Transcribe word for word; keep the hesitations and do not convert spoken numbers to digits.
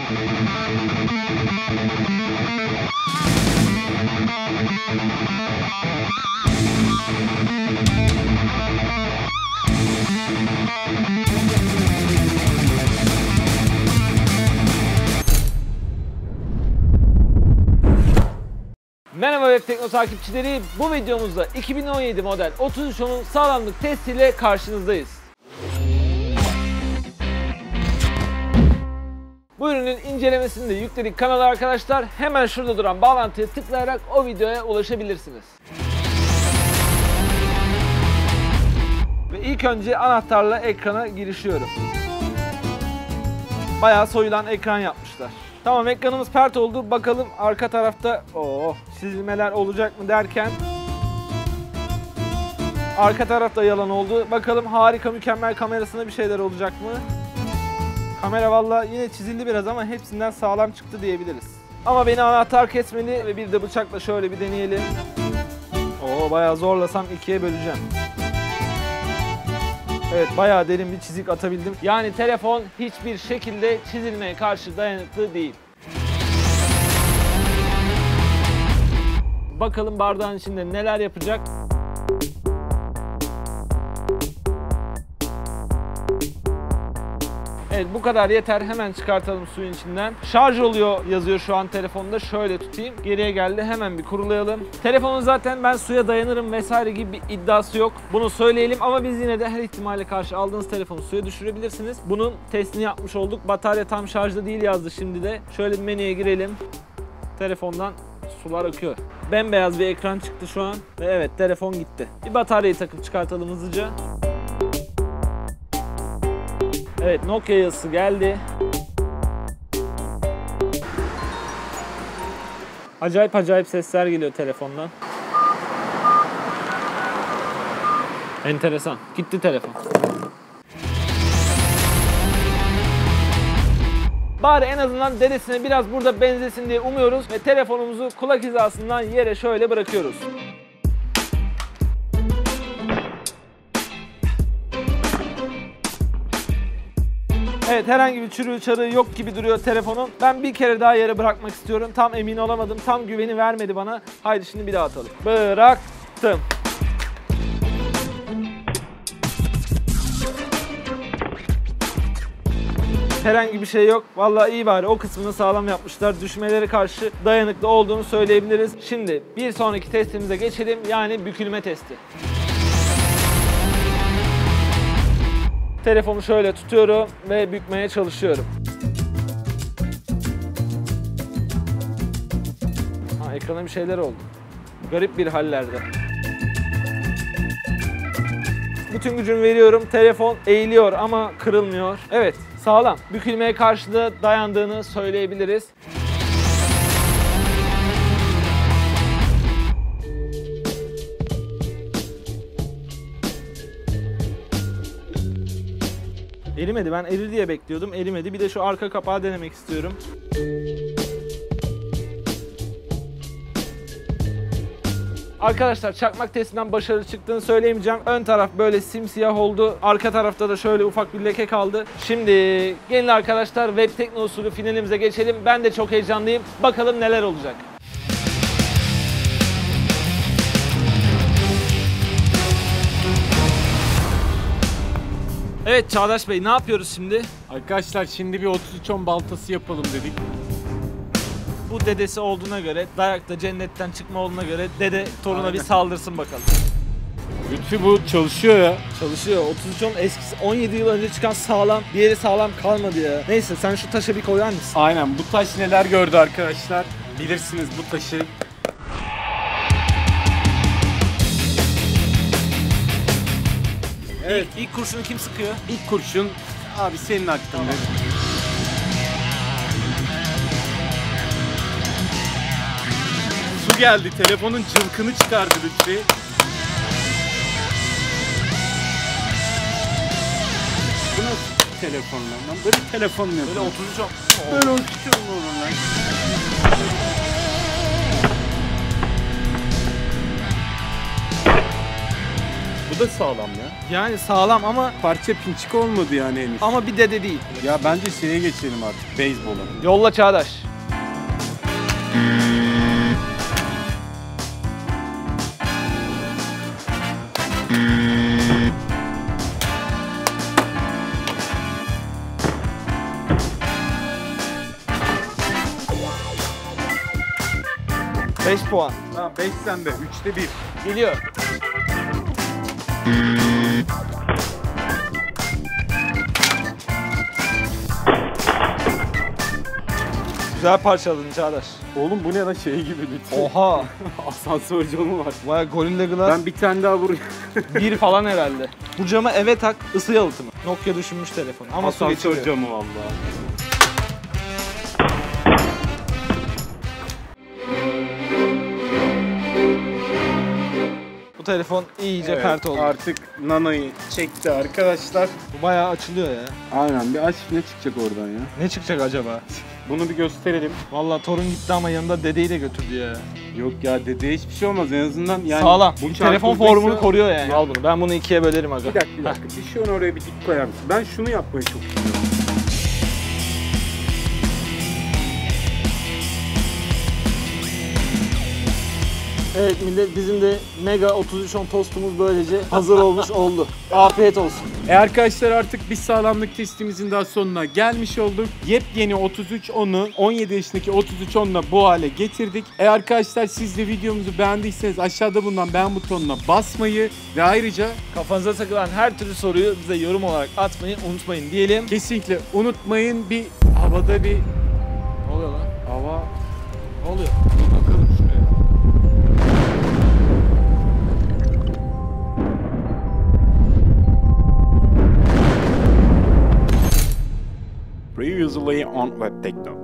Merhaba Web Tekno takipçileri, bu videomuzda iki bin on yedi model otuz üç onun sağlamlık testiyle karşınızdayız. Bu ürünün incelemesini de yükledik kanala arkadaşlar. Hemen şurada duran bağlantıya tıklayarak o videoya ulaşabilirsiniz. Ve ilk önce anahtarla ekrana girişiyorum. Bayağı soyulan ekran yapmışlar. Tamam, ekranımız pert oldu. Bakalım arka tarafta oh, çizilmeler olacak mı derken arka tarafta yalan oldu. Bakalım harika mükemmel kamerasında bir şeyler olacak mı? Kamera valla yine çizildi biraz ama hepsinden sağlam çıktı diyebiliriz. Ama beni anahtar kesmeli ve bir de bıçakla şöyle bir deneyelim. Oo, bayağı zorlasam ikiye böleceğim. Evet, bayağı derin bir çizik atabildim. Yani telefon hiçbir şekilde çizilmeye karşı dayanıklı değil. Bakalım bardağın içinde neler yapacak. Evet, bu kadar yeter. Hemen çıkartalım suyun içinden. Şarj oluyor yazıyor şu an telefonda. Şöyle tutayım. Geriye geldi. Hemen bir kurulayalım. Telefonun zaten ben suya dayanırım vesaire gibi bir iddiası yok. Bunu söyleyelim ama biz yine de her ihtimale karşı aldığınız telefonu suya düşürebilirsiniz. Bunun testini yapmış olduk. Batarya tam şarjda değil yazdı şimdi de. Şöyle bir menüye girelim. Telefondan sular akıyor. Bembeyaz bir ekran çıktı şu an. Ve evet, telefon gitti. Bir bataryayı takıp çıkartalım hızlıca. Evet, Nokia yazısı geldi. Acayip acayip sesler geliyor telefondan. Enteresan. Gitti telefon. Bari en azından dedesine biraz burada benzesin diye umuyoruz ve telefonumuzu kulak hizasından yere şöyle bırakıyoruz. Evet, herhangi bir çürüğü çarığı yok gibi duruyor telefonun. Ben bir kere daha yere bırakmak istiyorum. Tam emin olamadım. Tam güveni vermedi bana. Haydi şimdi bir daha atalım. Bıraktım. Herhangi bir şey yok. Vallahi iyi bari, o kısmını sağlam yapmışlar. Düşmelere karşı dayanıklı olduğunu söyleyebiliriz. Şimdi bir sonraki testimize geçelim. Yani bükülme testi. Telefonu şöyle tutuyorum ve bükmeye çalışıyorum. Ha, ekrana bir şeyler oldu. Garip bir hallerde. Bütün gücümü veriyorum. Telefon eğiliyor ama kırılmıyor. Evet, sağlam. Bükülmeye karşı da dayandığını söyleyebiliriz. Erimedi. Ben erir diye bekliyordum. Erimedi. Bir de şu arka kapağı denemek istiyorum. Arkadaşlar, çakmak testinden başarılı çıktığını söyleyemeyeceğim. Ön taraf böyle simsiyah oldu. Arka tarafta da şöyle ufak bir leke kaldı. Şimdi gelin arkadaşlar, Web Tekno usulü finalimize geçelim. Ben de çok heyecanlıyım. Bakalım neler olacak. Evet Çağdaş Bey, ne yapıyoruz şimdi? Arkadaşlar, şimdi bir otuz üç on baltası yapalım dedik. Bu dedesi olduğuna göre, dayakta cennetten çıkma olduğuna göre dede toruna Aynen. bir saldırsın bakalım. Lütfi, bu çalışıyor ya. Çalışıyor. otuz üç on eskisi on yedi yıl önce çıkan sağlam, diğeri sağlam kalmadı ya. Neyse, sen şu taşa bir koyar mısın? Aynen, bu taş neler gördü arkadaşlar. Bilirsiniz bu taşı. Evet, ilk, ilk kurşunu kim sıkıyor? İlk kurşun abi senin hakkında. Tamam. Su geldi, telefonun cılkını çıkardı Lütfi. Bu nasıl telefon lan? Böyle telefon mu yapıyor? Böyle otuz üç on. Böyle otuz üç on olur lan. Bu da sağlam ya. Yani sağlam ama Parça pinçik olmadı yani henüz. ama bir dede değil. Ya bence şeye geçelim artık. Beyzbola. Yolla Çağdaş. beş puan. Tamam beş sende. üçte bir. Geliyor. Güzel parçaladın Çağdaş. Oğlum bu ne lan şey gibi lütfen. Oha. Asansör camı var. Vay Gorilla Glass. Ben bir tane daha vurayım. Bir falan herhalde. Bu cama eve tak, ısı yalıtımı. Nokia düşünmüş telefon ama su Asansör geçiriyor. camı vallahi. Bu telefon iyice Evet, pert oldu. artık Nano'yu çekti arkadaşlar. Bu bayağı açılıyor ya. Aynen bir aç ne çıkacak oradan ya. Ne çıkacak acaba? Bunu bir gösterelim. Vallahi torun gitti ama yanında dedeyi de götürdü ya. Yok ya dedeye hiçbir şey olmaz en azından yani. Sağlam. Bu Telefon çarpıldıysa- formunu koruyor yani. Al bunu. Ben bunu ikiye bölerim aga. Bir dakika bir dakika. Bir şey onu oraya bir dik koyar mısın? Ben şunu yapmayı çok istiyorum. Evet millet bizim de Mega otuz üç on tostumuz böylece hazır olmuş oldu. Afiyet olsun. E arkadaşlar artık bir sağlamlık testimizin daha sonuna gelmiş olduk. Yepyeni otuz üç onu on yedi yaşındaki otuz üç onla bu hale getirdik. E arkadaşlar siz de videomuzu beğendiyseniz aşağıda bulunan beğen butonuna basmayı ve ayrıca Kafanıza takılan her türlü soruyu bize yorum olarak atmayı unutmayın diyelim. kesinlikle unutmayın bir havada bir Ne oluyor lan? hava Ne oluyor? Dur bakalım şuraya. previously on Web Techno.